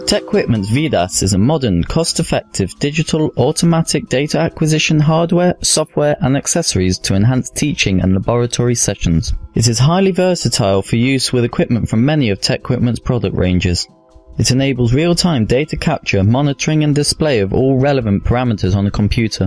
TecQuipment's VDAS is a modern, cost-effective digital automatic data acquisition hardware, software and accessories to enhance teaching and laboratory sessions. It is highly versatile for use with equipment from many of TecQuipment's product ranges. It enables real-time data capture, monitoring and display of all relevant parameters on a computer.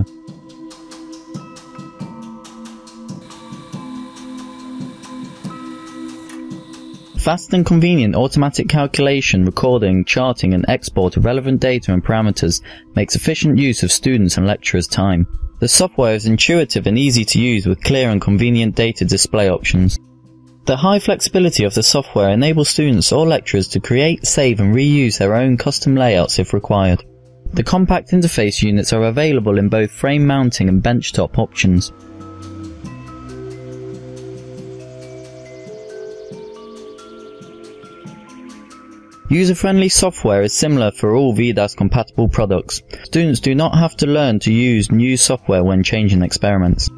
Fast and convenient automatic calculation, recording, charting and export of relevant data and parameters makes efficient use of students' and lecturers' time. The software is intuitive and easy to use with clear and convenient data display options. The high flexibility of the software enables students or lecturers to create, save and reuse their own custom layouts if required. The compact interface units are available in both frame mounting and benchtop options. User-friendly software is similar for all VDAS-compatible products. Students do not have to learn to use new software when changing experiments.